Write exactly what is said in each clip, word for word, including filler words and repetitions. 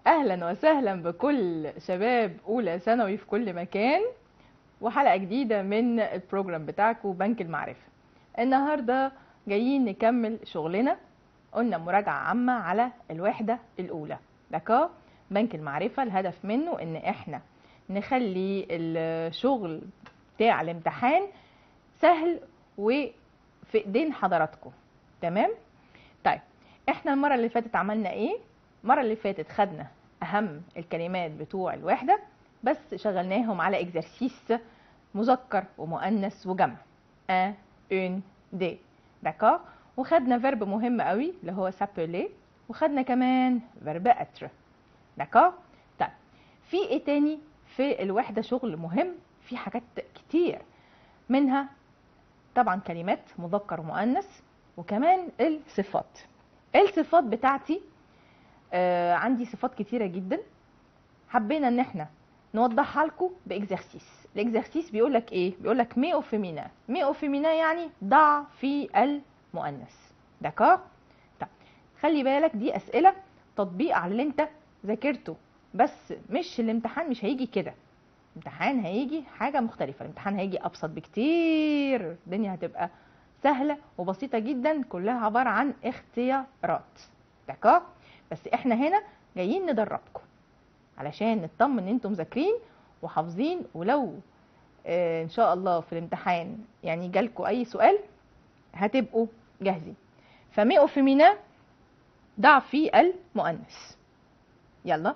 اهلا وسهلا بكل شباب اولى ثانوي في كل مكان، وحلقه جديده من البروجرام بتاعكم بنك المعرفه. النهارده جايين نكمل شغلنا. قلنا مراجعه عامه على الوحده الاولى دكا بنك المعرفه. الهدف منه ان احنا نخلي الشغل بتاع الامتحان سهل وفي ايدين حضراتكم. تمام؟ طيب احنا المره اللي فاتت عملنا ايه؟ المره اللي فاتت خدنا اهم الكلمات بتوع الوحده، بس شغلناهم على اكزرسيس مذكر ومؤنث وجمع ان اون دي داكور. وخدنا فيرب مهم قوي اللي هو سابولي، وخدنا كمان فيرب اتر داكور. طيب في ايه تاني في الوحده شغل مهم؟ في حاجات كتير، منها طبعا كلمات مذكر ومؤنث، وكمان الصفات. الصفات بتاعتي آه عندي صفات كتيرة جدا، حبينا ان احنا نوضحها لكم باكزرسيس. الاكزرسيس بيقول لك ايه؟ بيقول لك مي او فيمينا. مي او فيمينا يعني ضع في المؤنث داكور. طيب خلي بالك دي اسئله تطبيق على اللي انت ذاكرته، بس مش الامتحان مش هيجي كده. الامتحان هيجي حاجه مختلفه، الامتحان هيجي ابسط بكتير، الدنيا هتبقى سهله وبسيطه جدا، كلها عباره عن اختيارات داكور. بس احنا هنا جايين ندربكم علشان نطمن ان انتم مذاكرين وحافظين، ولو آه ان شاء الله في الامتحان يعني جالكم اي سؤال هتبقوا جاهزين. فمي او فيمينا ضع في المؤنث. يلا.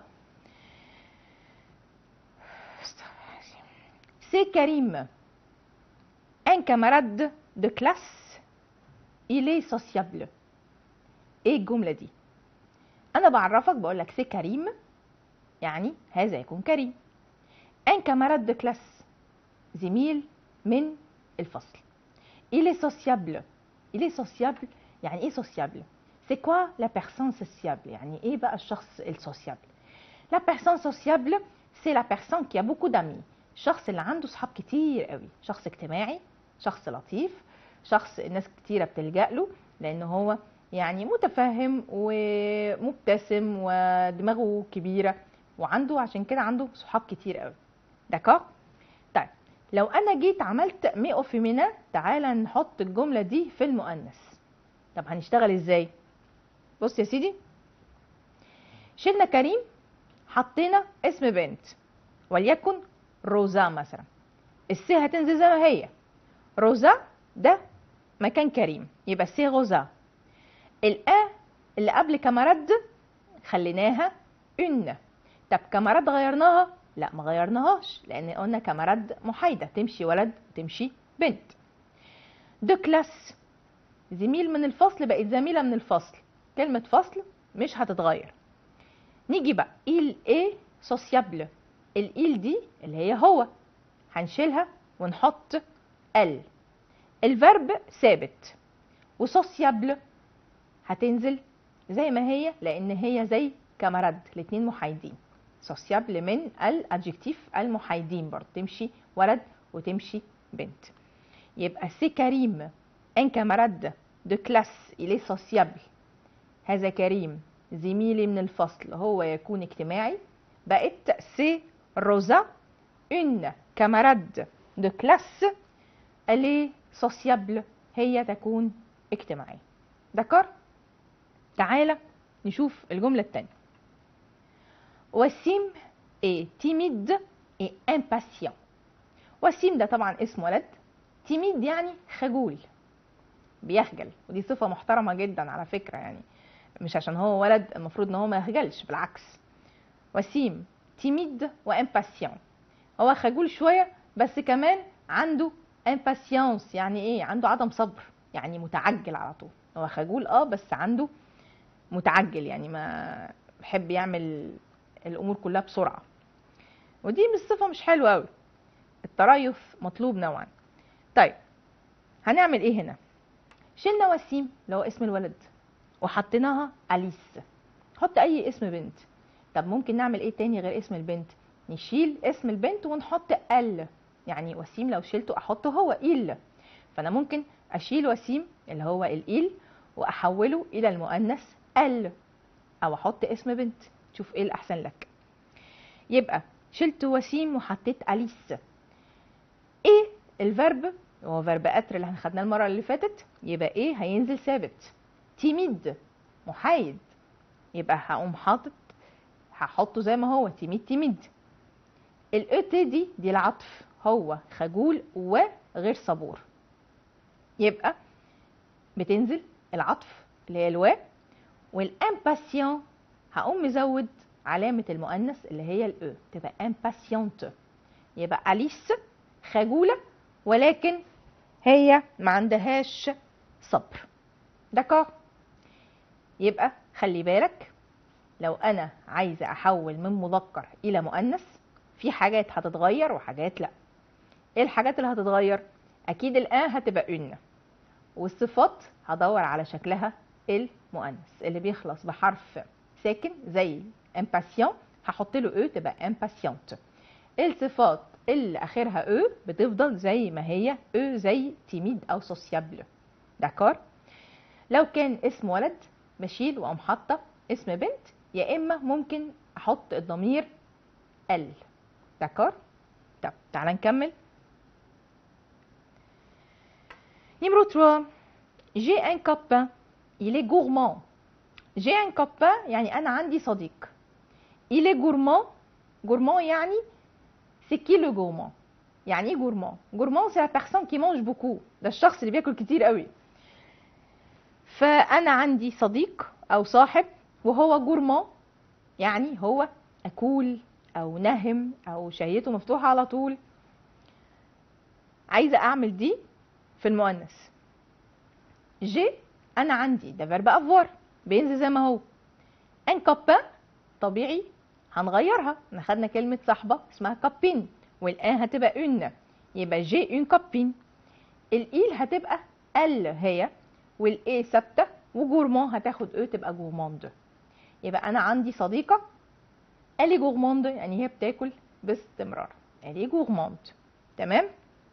سي كريم un camarade de classe il est sociable. ايه الجمله دي؟ انا بعرفك بقول لك سي كريم يعني هذا يكون كريم. un camarade de classe زميل من الفصل. il est sociable. il est sociable يعني ايه sociable؟ c'est quoi la personne sociable؟ يعني ايه بقى الشخص السوسيابل؟ la personne sociable c'est la personne qui a beaucoup d'amis. الشخص اللي عنده صحاب كتير قوي، شخص اجتماعي، شخص لطيف، شخص الناس كتيرة بتلجأ له لان هو يعني متفهم ومبتسم ودماغه كبيرة وعنده، عشان كده عنده صحاب كتير قوي داكور. طيب لو انا جيت عملت مي او فيمينا، تعالى نحط الجمله دي في المؤنث. طب هنشتغل ازاي؟ بص يا سيدي، شلنا كريم حطينا اسم بنت وليكن روزا مثلا. السي هتنزل زي ما هي، روزا ده مكان كريم يبقى سي روزا. الأ اللي قبل كاماراد خليناها ان. طب كاماراد غيرناها؟ لا ما غيرناهاش، لان قلنا كاماراد محايده تمشي ولد وتمشي بنت. دو كلاس زميل من الفصل بقت زميله من الفصل، كلمه فصل مش هتتغير. نيجي بقى il est sociable. الإيل دي اللي هي هو هنشيلها ونحط ال. الفرب ثابت، وسوسيابل هتنزل زي ما هي لان هي زي كاماراد، الاتنين محايدين. سوسيابل من الادجكتيف المحايدين، برضه تمشي ولد وتمشي بنت. يبقى سي كريم ان كاماراد دو كلاس il est sociable. هذا كريم زميلي من الفصل هو يكون اجتماعي. بقت سي روزا une camarade de classe elle est sociable. هي تكون اجتماعية دكار. تعالى نشوف الجملة التانية. وسيم est timide et impatient. وسيم ده طبعا اسم ولد، تيميد يعني خجول بيخجل، ودي صفة محترمة جدا على فكرة، يعني مش عشان هو ولد المفروض ان هو ما يخجلش، بالعكس. وسيم تيميد وامباسيون، هو خجول شوية بس كمان عنده امباسيونس. يعني ايه؟ عنده عدم صبر، يعني متعجل على طول. هو خجول اه بس عنده متعجل، يعني ما بيحب يعمل الامور كلها بسرعه، ودي مش صفه مش حلوه قوي. التريث مطلوب نوعا. طيب هنعمل ايه هنا؟ شلنا وسيم اللي هو اسم الولد وحطيناها اليس. حط اي اسم بنت. طب ممكن نعمل ايه تاني غير اسم البنت؟ نشيل اسم البنت ونحط ال. يعني وسيم لو شلته احطه هو إل، فانا ممكن اشيل وسيم اللي هو الإل واحوله الى المؤنث ال، او احط اسم بنت تشوف ايه الاحسن لك. يبقى شلت وسيم وحطيت اليس. ايه الفيرب؟ هو فيرب اتر اللي خدناه المره اللي فاتت، يبقى ايه هينزل ثابت. تيميد محايد، يبقى هقوم حاطط هحطه زي ما هو تيميد تيميد. الاو تي دي دي العطف، هو خجول وغير صبور، يبقى بتنزل العطف اللي هي الوا. والامباسيون هقوم مزود علامه المؤنث اللي هي الاو، تبقى امباسيونت. يبقى اليس خجوله ولكن هي ما عندهاش صبر. دكار. يبقى خلي بالك لو انا عايزه احول من مذكر الى مؤنث في حاجات هتتغير وحاجات لا. ايه الحاجات اللي هتتغير؟ اكيد الان هتبقى ان، والصفات هدور على شكلها المؤنث اللي بيخلص بحرف ساكن زي impatient هحط له او تبقى impatiente. الصفات اللي اخرها او بتفضل زي ما هي او، زي تيميد او سوسيابل. داكور. لو كان اسم ولد بشيل واقوم حاطه اسم بنت، يا اما ممكن احط الضمير ال. داكور. طب تعالى نكمل. نيمرو ثلاثة. J'ai un copain, il est gourmand. J'ai un copain يعني أنا عندي صديق. Il est gourmand. Gourmand يعني c'est qui le gourmand؟ يعني إيه gourmand؟ gourmand c'est la personne qui mange beaucoup. ده الشخص اللي بياكل كتير قوي. فأنا عندي صديق أو صاحب وهو gourmand، يعني هو أكول أو نهم أو شهيته مفتوحة على طول. عايزة أعمل دي في المؤنث. جي انا عندي ده فيرب افوار بينزل زي ما هو. ان كابا طبيعي هنغيرها، احنا خدنا كلمه صاحبه اسمها كابين والان هتبقى اون، يبقى جي اون كابين. الايل هتبقى ال هي، والاي ثابته، وجورمون هتاخد او تبقى جورموند. يبقى انا عندي صديقه الي جورموند يعني هي بتاكل باستمرار، الي جورموند. تمام.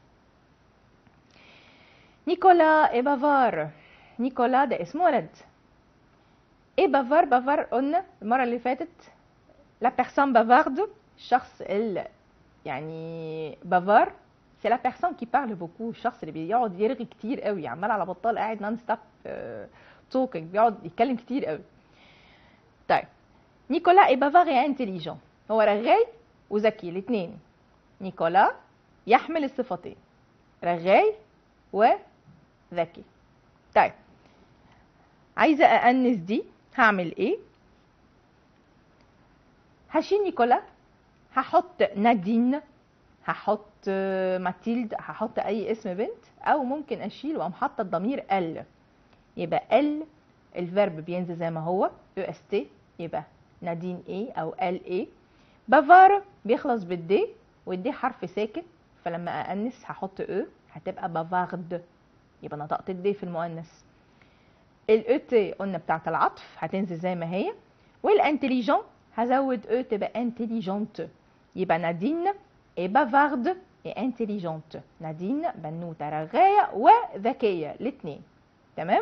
نيكولا اي بافار. نيكولا ده اسم ولد. ايه بافار؟ بافار قلنا المره اللي فاتت لا بيرسون بافارد، الشخص اللي يعني بافار سي لا بيرسون كي بارل بوكو، الشخص اللي بيقعد يرغي كتير قوي، عمال على بطال قاعد نون ستوب توكينج، بيقعد يتكلم كتير قوي. طيب نيكولا اي بافار اي انتيليجون، هو رغاي وذكي الاثنين. نيكولا يحمل الصفتين رغاي وذكي. طيب عايزه اانس دي هعمل ايه؟ هشيل نيكولا، هحط نادين، هحط ماتيلد، هحط اي اسم بنت، او ممكن اشيل واقوم حاطه الضمير ال. يبقى ال الفيرب بينزل زي ما هو او اس تي، يبقى نادين ايه او ال ايه. بافار بيخلص بالدي والدي حرف ساكن، فلما اانس هحط او هتبقى بافارد، يبقى نطقت الدي في المؤنث. الاو تي قلنا بتاعت العطف هتنزل زي ما هي. والانتليجون هزود او تبقى انتليجونت، يبقى نادين اي بافارد اي انتليجونت. نادين بنوته رغايه وذكيه الاثنين. تمام.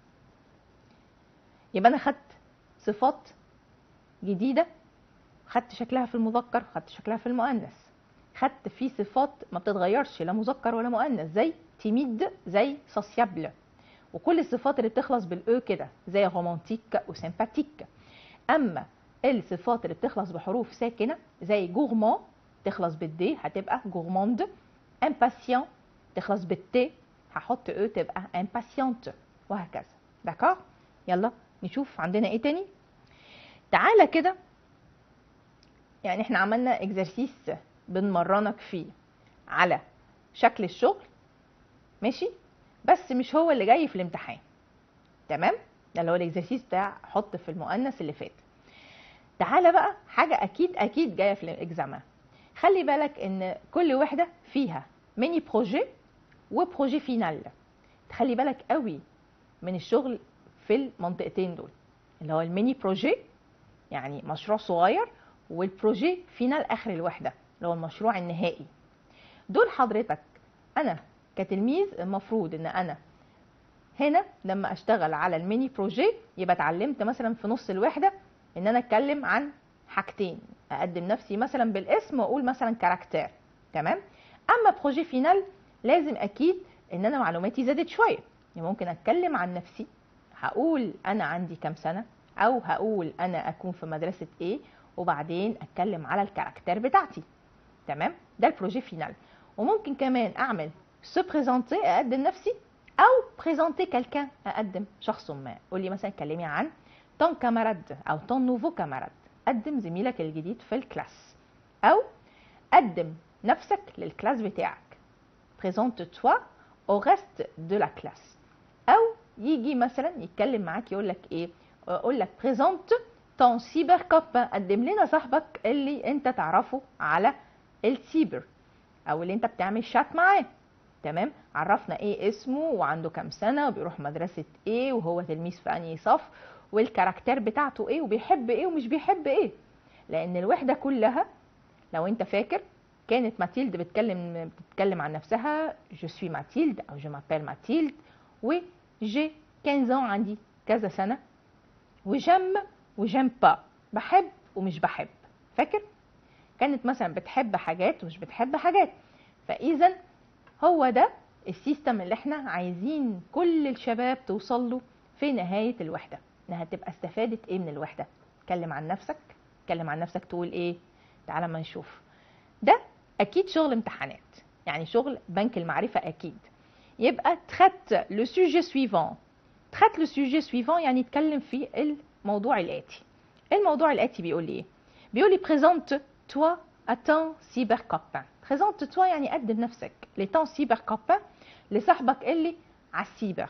يبقى انا خدت صفات جديده، خدت شكلها في المذكر، خدت شكلها في المؤنث، خدت في صفات ما بتتغيرش لا مذكر ولا مؤنث زي تيميد زي سوسيابل، وكل الصفات اللي بتخلص بالاو كده زي رومانتيك وسيمباتيك. اما الصفات اللي بتخلص بحروف ساكنه زي جورمون تخلص بالدي هتبقى جورموند. امباسيون تخلص بالتي هحط او تبقى امباسيونت، وهكذا. داكور. يلا نشوف عندنا ايه تاني. تعالى كده، يعني احنا عملنا اكزرسيس بنمرنك فيه على شكل الشغل، ماشي، بس مش هو اللي جاي في الامتحان. تمام. ده اللي هو الاكزرسيس بتاع حط في المؤنث اللي فات. تعالى بقى حاجه اكيد اكيد جايه في الاكزامان. خلي بالك ان كل وحده فيها ميني بروجي وبروجي فينال. تخلي بالك قوي من الشغل في المنطقتين دول، اللي هو الميني بروجي يعني مشروع صغير، والبروجي فينال اخر الوحده اللي هو المشروع النهائي. دول حضرتك انا كتلميذ المفروض ان انا هنا لما اشتغل على الميني بروجي يبقى اتعلمت مثلا في نص الوحده ان انا اتكلم عن حاجتين، اقدم نفسي مثلا بالاسم واقول مثلا كاركتير. تمام. اما بروجي فينال لازم اكيد ان انا معلوماتي زادت شويه، يعني ممكن اتكلم عن نفسي، هقول انا عندي كام سنه، او هقول انا اكون في مدرسه ايه، وبعدين اتكلم على الكاركتير بتاعتي. تمام. ده البروجي فينال. وممكن كمان اعمل سو بريزونتي، اقدم نفسي، او بريزونتي كالكان، اقدم شخص ما. قولي مثلا كلمي عن ton camarade او ton nouveau camarade، قدم زميلك الجديد في الكلاس، او قدم نفسك للكلاس بتاعك، présente-toi au reste de la classe. او يجي مثلا يتكلم معاك يقول لك ايه، اقول لك présente ton cyber copain، قدم لنا صاحبك اللي انت تعرفه على السيبر او اللي انت بتعمل شات معاه. تمام. عرفنا ايه اسمه وعنده كام سنه وبيروح مدرسه ايه وهو تلميذ في انهي صف والكاركتير بتاعته ايه وبيحب ايه ومش بيحب ايه. لان الوحده كلها لو انت فاكر كانت ماتيلد بتتكلم بتتكلم عن نفسها، جو سوي ماتيلد او جو مابيل ماتيلد، و جي خمسة ans، عندي كذا سنه، وجم وجم با، بحب ومش بحب. فاكر كانت مثلا بتحب حاجات ومش بتحب حاجات. فاذا هو ده السيستم اللي احنا عايزين كل الشباب توصل له في نهايه الوحده، انها تبقى استفادت ايه من الوحده. اتكلم عن نفسك، اتكلم عن نفسك تقول ايه. تعالى ما نشوف. ده اكيد شغل امتحانات، يعني شغل بنك المعرفه اكيد. يبقى تخت لو سوجي سويفون. تخت لو سوجي سويفون يعني اتكلم في الموضوع الاتي. الموضوع الاتي بيقول لي ايه؟ بيقول لي بريزونت توا à ton cyber copain. présente-toi يعني قدم نفسك ل ton cyber copain، لصاحبك اللي على السيبر.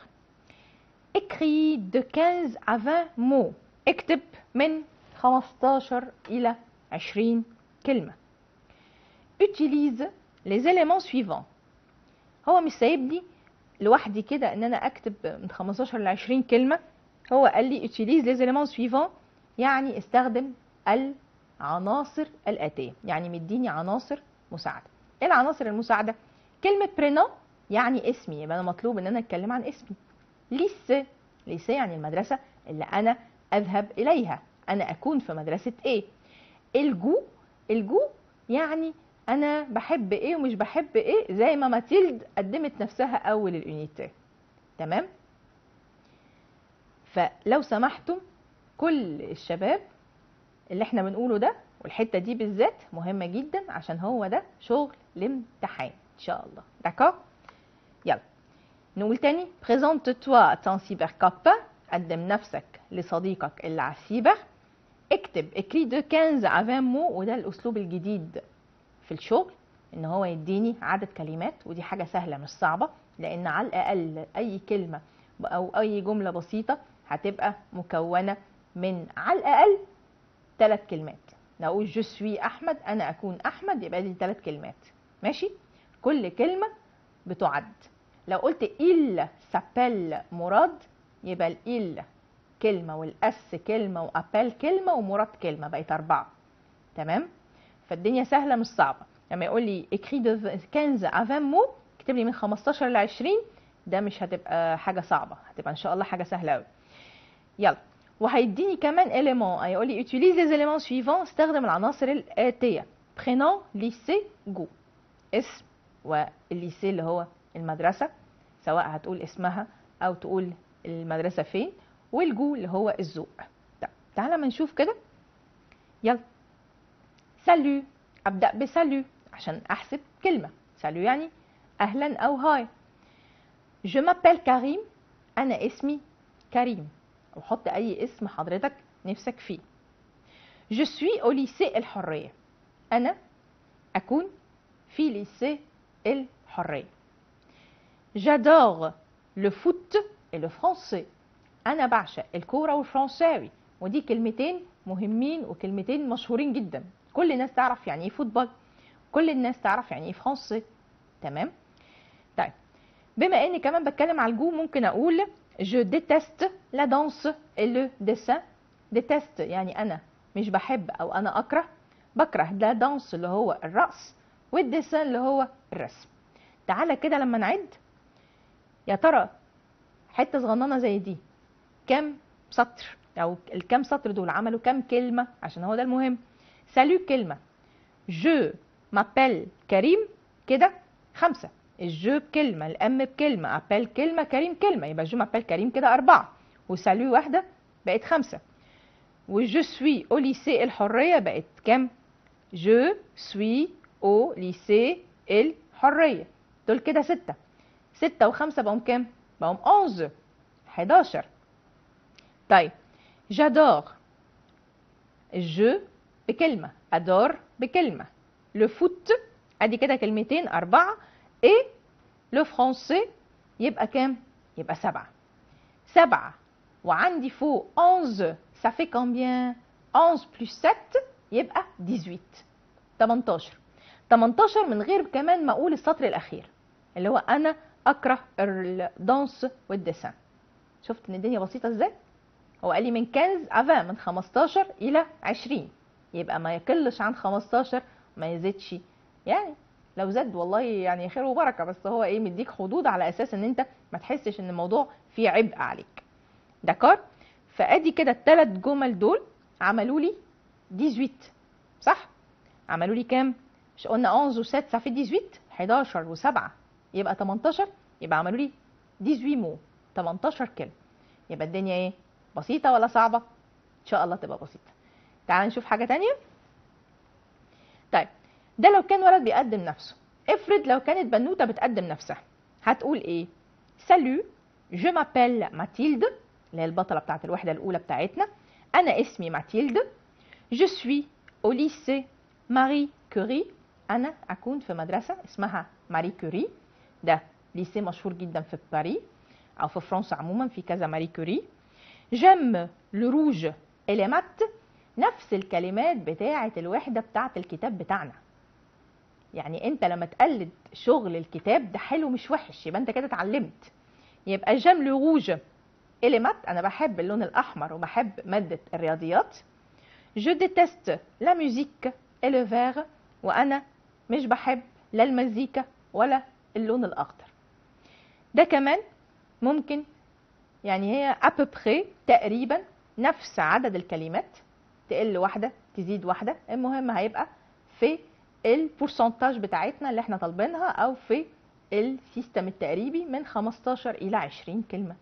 écris de quinze à vingt mots. اكتب من خمستاشر إلى عشرين كلمة. utilise les éléments suivants. هو مش سايبني لوحدي كده ان انا اكتب من خمستاشر ل عشرين كلمة. هو قال لي utilise les éléments suivants، يعني استخدم العناصر الآتية، يعني مديني عناصر مساعدة. ايه العناصر المساعدة؟ كلمة برينو يعني اسمي، يبقى انا مطلوب ان انا اتكلم عن اسمي. ليسي، ليسي يعني المدرسة اللي انا اذهب اليها، انا اكون في مدرسة ايه. الجو، الجو يعني انا بحب ايه ومش بحب ايه، زي ما ماتيلد قدمت نفسها اول اليونيتي. تمام. فلو سمحتم كل الشباب اللي احنا بنقوله ده، والحته دي بالذات مهمه جدا عشان هو ده شغل الامتحان ان شاء الله. داكور. يلا نقول تاني. présente-toi ton cyber copain، قدم نفسك لصديقك اللي على السيبر. اكتب écris de quinze à vingt mots، وده الاسلوب الجديد في الشغل، ان هو يديني عدد كلمات، ودي حاجه سهله مش صعبه، لان على الاقل اي كلمه او اي جمله بسيطه هتبقى مكونه من على الاقل ثلاث كلمات. نقول جو سوي احمد، انا اكون احمد، يبقى دي ثلاث كلمات. ماشي. كل كلمه بتعد. لو قلت il s'appelle مراد، يبقى ال كلمه والاس كلمه وابل كلمه ومراد كلمه، بقت اربعه. تمام. فالدنيا سهله مش صعبه. لما يقول لي écris de quinze à vingt mots، اكتب لي من خمستاشر ل عشرين، ده مش هتبقى حاجه صعبه، هتبقى ان شاء الله حاجه سهله قوي. يلا. وهيديني كمان élément، هيقول لي utilise les éléments suivants، استخدم العناصر الآتية. prénom lycée جو، اسم، والليسيه اللي هو المدرسة، سواء هتقول اسمها أو تقول المدرسة فين، والجو اللي هو الذوق. طب تعالى ما نشوف كده. يلا. سالو، أبدأ بسالو عشان أحسب كلمة. سالو يعني أهلا أو هاي. je m'appelle كريم، أنا اسمي كريم، أو حط أي اسم حضرتك نفسك فيه. je suis au lycée الحرية، أنا أكون في ليسيه الحرية. j'adore le foot et le français، أنا بعشق الكورة والفرنساوي، ودي كلمتين مهمين وكلمتين مشهورين جدا. كل الناس تعرف يعني ايه فوتبول، كل الناس تعرف يعني ايه فرنسي. تمام. طيب بما اني كمان بتكلم على الجو، ممكن اقول je déteste la danse et le dessin. déteste يعني انا مش بحب او انا اكره، بكره لا دانس اللي هو الرقص، والديسان اللي هو الرسم. تعالى كده لما نعد، يا ترى حته صغننه زي دي كام سطر، او الكام سطر دول عملوا كام كلمه، عشان هو ده المهم. سالو كلمة. je m'appelle كريم كده خمسة. الجو بكلمة، الأم بكلمة، أبل كلمة، كريم كلمة، يبقى جو m'appelle كريم كده أربعة، وسالو واحدة بقت خمسة. وجو سوي أو ليسي الحرية بقت كام؟ جو سوي أو ليسي الحرية. دول كده ستة. ستة وخمسة بقوا كام؟ بقوا أونز، حداشر. طيب جادور، الجو بكلمة، أدور بكلمة، لو فوت ادي كده كلمتين أربعة، ايه لو فرونسي يبقى كام؟ يبقى سبعة. سبعة وعندي فوق أونز، ça fait combien؟ أونز plus سبعة يبقى تمنتاشر. تمنتاشر. تمنتاشر من غير كمان ما اقول السطر الأخير اللي هو أنا أكره الدانس والديسان. شفت إن الدنيا بسيطة إزاي؟ هو قال لي من كنز أفا، من خمستاشر إلى عشرين، يبقى ما يقلش عن خمستاشر ما يزيدش. يعني لو زاد والله يعني خير وبركه، بس هو ايه مديك حدود على اساس ان انت ما تحسش ان الموضوع فيه عبء عليك. دكار. فادي كده الثلاث جمل دول عملوا لي تمنتاشر، صح؟ عملوا لي كام؟ مش قلنا أونز و7 صافي تمنتاشر؟ حداشر و7 يبقى تمنتاشر، يبقى عملوا لي تمنتاشر مو، تمنتاشر كلمه. يبقى الدنيا ايه؟ بسيطه ولا صعبه؟ ان شاء الله تبقى بسيطه. تعال نشوف حاجه تانية. طيب ده لو كان ولد بيقدم نفسه. افرض لو كانت بنوته بتقدم نفسها، هتقول ايه؟ سالو جو مابيل ماتيلد، اللي هي البطله بتاعت الوحده الاولى بتاعتنا. انا اسمي ماتيلد. جو سوي او ليسي ماري كوري، انا اكون في مدرسه اسمها ماري كوري. ده ليسي مشهور جدا في باريس او في فرنسا عموما، في كذا ماري كوري. جيم لو روج et les maths، نفس الكلمات بتاعه الوحده بتاعه الكتاب بتاعنا. يعني انت لما تقلد شغل الكتاب ده حلو مش وحش، يبقى انت كده اتعلمت. يبقى جيم لو روج et les maths، انا بحب اللون الاحمر وبحب ماده الرياضيات. جو ديتست لا ميوزيك et le vert، وانا مش بحب لا المزيكا ولا اللون الاخضر. ده كمان ممكن يعني هي ابوبخي تقريبا نفس عدد الكلمات، تقل واحده تزيد واحده، المهم هيبقى في البورسنتاج بتاعتنا اللي احنا طالبينها او في السيستم التقريبي من خمستاشر الى عشرين كلمه.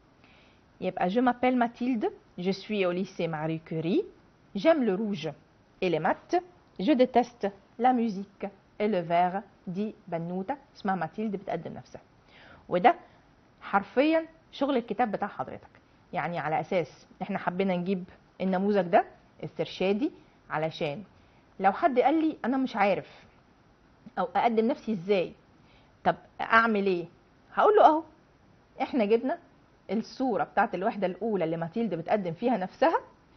يبقى je m'appelle Mathilde, je suis au lycée Marie Curie, j'aime le rouge et les maths, je déteste la musique et le vert. دي بنوته اسمها ماتيلد بتقدم نفسها. وده حرفيا شغل الكتاب بتاع حضرتك. يعني على اساس احنا حبينا نجيب النموذج ده استرشادي علشان لو حد قال لي انا مش عارف او اقدم نفسي ازاي، طب اعمل ايه؟ هقول له اهو احنا جبنا الصوره بتاعت الوحده الاولى اللي ماتيلد بتقدم فيها نفسها،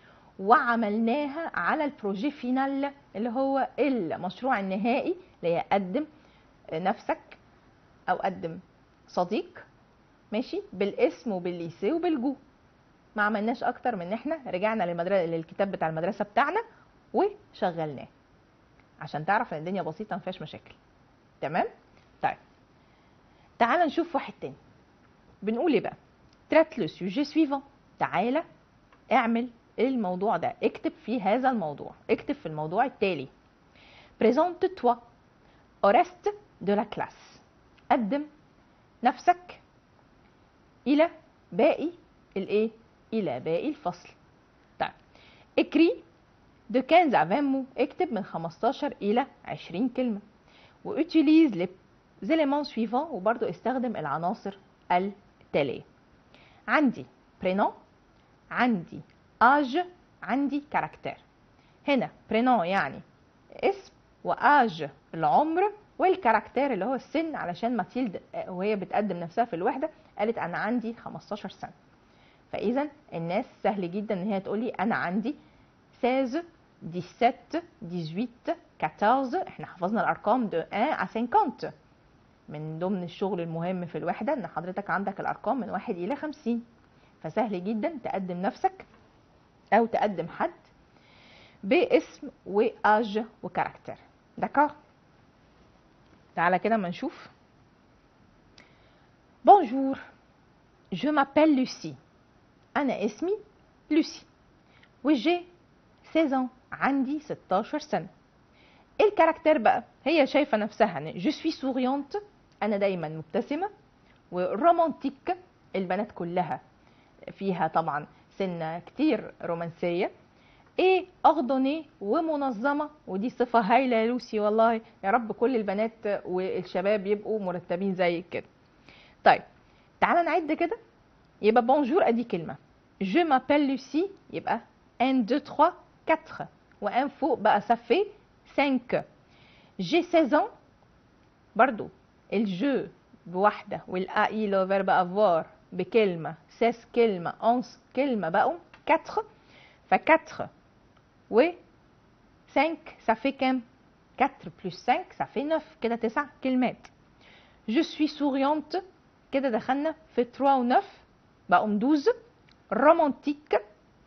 وعملناها على البروجي فينال اللي هو المشروع النهائي اللي هي قدم نفسك او قدم صديق، ماشي، بالاسم وبالليسي وبالجو. ما عملناش اكتر من ان احنا رجعنا للمدرسه للكتاب بتاع المدرسه بتاعنا وشغلناه عشان تعرف ان الدنيا بسيطه ما فيهاش مشاكل. تمام؟ طيب تعال نشوف واحد تاني. بنقول ايه بقى؟ ترات لو سوجي سويفون، تعالى اعمل الموضوع ده، اكتب في هذا الموضوع، اكتب في الموضوع التالي. بريزونت توا au reste de la classe، قدم نفسك الى باقي الايه؟ الى باقي الفصل. طيب اكري de quinze à vingt mots، اكتب من خمستاشر الى عشرين كلمه. وutilize les éléments suivants، وبرضو استخدم العناصر التاليه. عندي prénom، عندي âge، عندي كاركتير. هنا prénom يعني اسم، وآج العمر، والكاركتير اللي هو السن، علشان ماتيلد وهي بتقدم نفسها في الوحده قالت انا عندي خمستاشر سنه. فاذا الناس سهل جدا ان هي تقول لي انا عندي ستاشر سبعتاشر تمنتاشر أربعتاشر. احنا حفظنا الارقام دو واحد à خمسين. من ضمن الشغل المهم في الوحده ان حضرتك عندك الارقام من واحد الى خمسين، فسهل جدا تقدم نفسك او تقدم حد باسم واج وكاركتر. دكار؟ تعالى كده ما نشوف. بونجور جو مابيل لوسي، انا اسمي لوسي، وجي ستة ans، عندي ستاشر سنة. الكاركتير بقى هي شايفة نفسها ان جو سوي سوريونت، انا دايما مبتسمة، ورومانتيك، البنات كلها فيها طبعا سنة كتير رومانسية، ايه اغضني ومنظمة، ودي صفة هايلة يا لوسي والله، يا رب كل البنات والشباب يبقوا مرتبين زي كده. طيب تعالى نعد كده. يبقى بونجور ادي كلمة، je m'appelle لوسي يبقى واحد اتنين تلاتة أربعة، وان فوق بقى صفي خمسة. j'ai seize ans برضو الجو بواحدة والاي لو فيرب افوار بكلمة، سيس كلمة، اونس كلمة، بقوا أربعة، ف أربعة و خمسة ça fait كام؟ أربعة plus خمسة ça fait تسعة، كده تسع كلمات. je suis souriante كده دخلنا في تلاتة و تسعة بقوا احداشر. romantique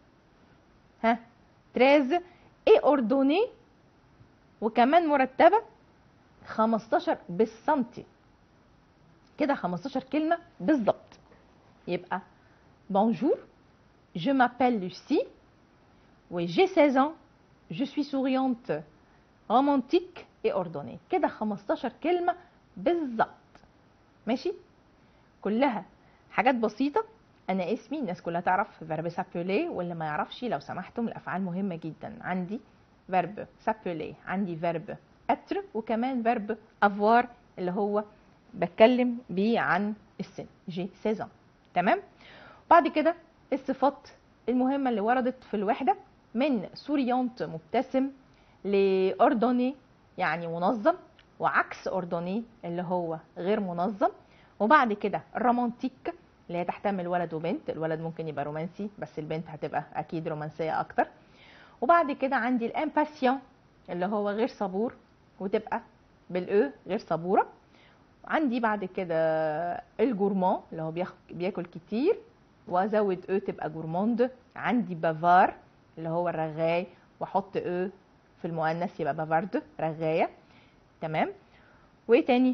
ها تلاتاشر، et ordonnée وكمان مرتبة خمستاشر بالسنتي، كده خمستاشر كلمة بالظبط. يبقى bonjour je m'appelle Lucie و j'ai seize ans je suis souriante romantique et ordonnée، كده خمستاشر كلمة بالظبط. ماشي، كلها حاجات بسيطة. أنا اسمي الناس كلها تعرف فيرب سابولي، واللي ما يعرفش لو سمحتم الأفعال مهمة جدا. عندي فيرب سابولي، عندي فيرب اتر، وكمان فيرب افوار اللي هو بتكلم بيه عن السن، جي سيزون. تمام. بعد كده الصفات المهمة اللي وردت في الوحدة، من سوريونت مبتسم، لأردني يعني منظم، وعكس أردني اللي هو غير منظم. وبعد كده رومانتيك اللي هي تحتمل ولد وبنت، الولد ممكن يبقى رومانسي بس البنت هتبقى أكيد رومانسية أكتر. وبعد كده عندي الامباسيون اللي هو غير صبور، وتبقى بالاو غير صبورة. عندي بعد كده الجورمان اللي هو بياكل كتير، وازود او تبقى جورموند. عندي بافار اللي هو الرغاي، واحط او في المؤنث يبقى بافارد رغاية. تمام. وايه تاني؟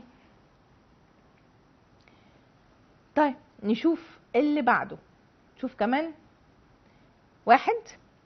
طيب نشوف اللي بعده. شوف كمان واحد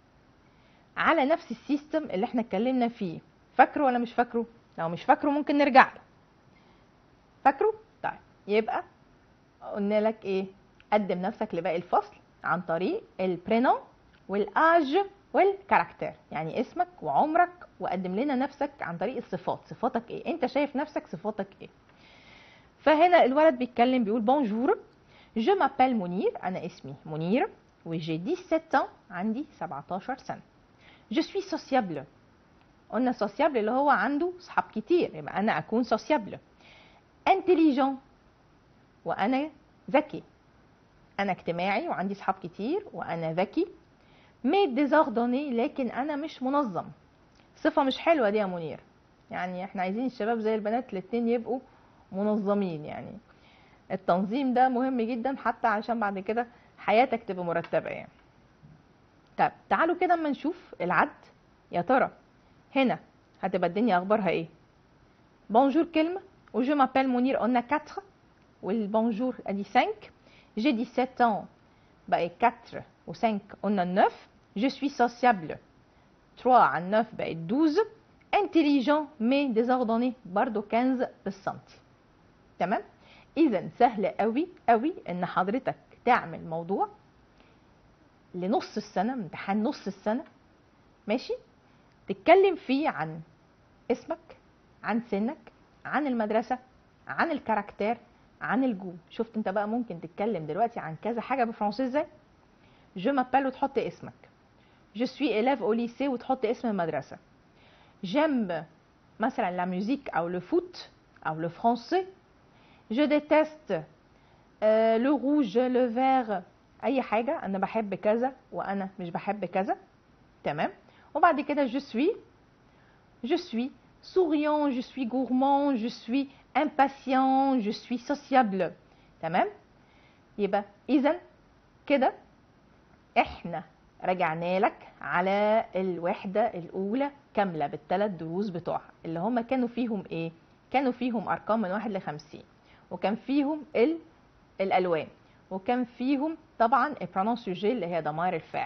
على نفس السيستم اللي احنا اتكلمنا فيه، فاكره ولا مش فاكره؟ لو مش فاكره ممكن نرجع له. فاكره؟ طيب يبقى قلنا لك ايه؟ قدم نفسك لباقي الفصل عن طريق البرينون والاج والكاركتير، يعني اسمك وعمرك، وقدم لنا نفسك عن طريق الصفات. صفاتك ايه؟ انت شايف نفسك صفاتك ايه؟ فهنا الولد بيتكلم بيقول بونجور جو مابيل منير، انا اسمي منير، وجي سبعة عشر عندي سبعتاشر سنة. جو سوي سوسيابل، قلنا سوسيابل اللي هو عنده صحاب كتير، يبقى انا اكون سوسيابل. انتليجون وانا ذكي، انا اجتماعي وعندي صحاب كتير وانا ذكي. مي ديزوردوني لكن انا مش منظم، صفة مش حلوة دي يا منير، يعني احنا عايزين الشباب زي البنات الاتنين يبقوا منظمين، يعني التنظيم ده مهم جدا حتى عشان بعد كده حياتك تبقى مرتبة يعني. طب تعالوا كده اما نشوف العد، يا ترى هنا هتبقى الدنيا اخبارها ايه؟ بونجور كلمة، وجو مابيل منير قلنا أربعة، والبونجور ادي خمسة. جي سبعة ans بقى أربعة و خمسة قلنا تسعة. جو سوي سوسيابل تلاتة على تسعة بقت اثناشر. انتليجون مي ديزوردوني برضو خمسة بالسنتي. تمام. اذا سهل قوي قوي ان حضرتك تعمل موضوع لنص السنة، امتحان نص السنة، ماشي، تتكلم فيه عن اسمك، عن سنك، عن المدرسة، عن الكاركتير، عن الجو. شفت انت بقى ممكن تتكلم دلوقتي عن كذا حاجة بالفرنسي ازاي؟ جو مابيل وتحط اسمك، جو سوي إليف أو ليسي وتحط اسم المدرسة، جيم مثلا لا ميوزيك او لو فوت او لو فرنسي، جو ديتست لو روج لو فير، اي حاجة، انا بحب كذا وانا مش بحب كذا. تمام. وبعد كده جو سوي، je suis souriant, je suis gourmand, je suis impatient, je suis sociable. تمام. يبقى اذا كده احنا رجعنا لك على الوحدة الاولى كاملة بالثلاث دروس بتوعها، اللي هم كانوا فيهم ايه؟ كانوا فيهم ارقام من واحد لخمسين، وكان فيهم ال... الالوان، وكان فيهم طبعا البرونون سوجي اللي هي ضمائر الفاعل،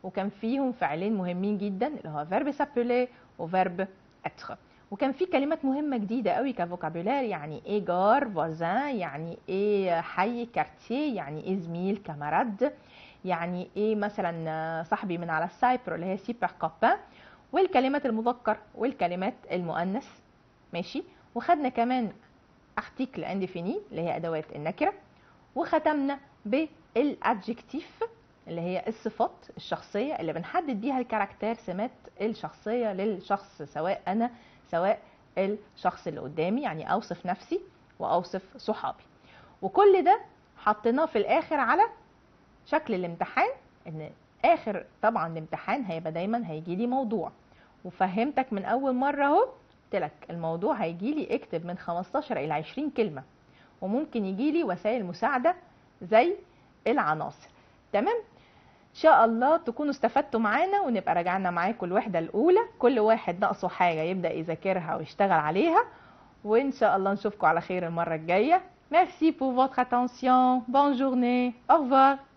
وكان فيهم فعلين مهمين جدا اللي هو فيرب سابيلي وفيرب اتر. وكان في كلمات مهمه جديده قوي كفوكابولار، يعني ايه جار فوازان، يعني ايه حي كارتيه، يعني ايه زميل كاماراد، يعني ايه مثلا صاحبي من على السايبر اللي هي سيبر كوبان، والكلمات المذكر والكلمات المؤنث. ماشي. وخدنا كمان ارتيكل انديفيني اللي هي ادوات النكره. وختمنا بالادجكتيف اللي هي الصفات الشخصيه اللي بنحدد بيها الكاركتير، سمات الشخصيه للشخص، سواء انا سواء الشخص اللي قدامي، يعني اوصف نفسي واوصف صحابي. وكل ده حطيناه في الاخر على شكل الامتحان، ان اخر طبعا الامتحان هيبقى دايما هيجي لي موضوع، وفهمتك من اول مره اهو، قلت لك الموضوع هيجي لي اكتب من خمستاشر الى عشرين كلمه، وممكن يجي لي وسائل مساعده زي العناصر. تمام. ان شاء الله تكونوا استفدتوا معانا، ونبقى راجعنا معاكم الوحده الاولى، كل واحد ناقصه حاجه يبدا يذاكرها ويشتغل عليها، وان شاء الله نشوفكم على خير المره الجايه. Merci pour votre attention. Bonne journée. Au revoir.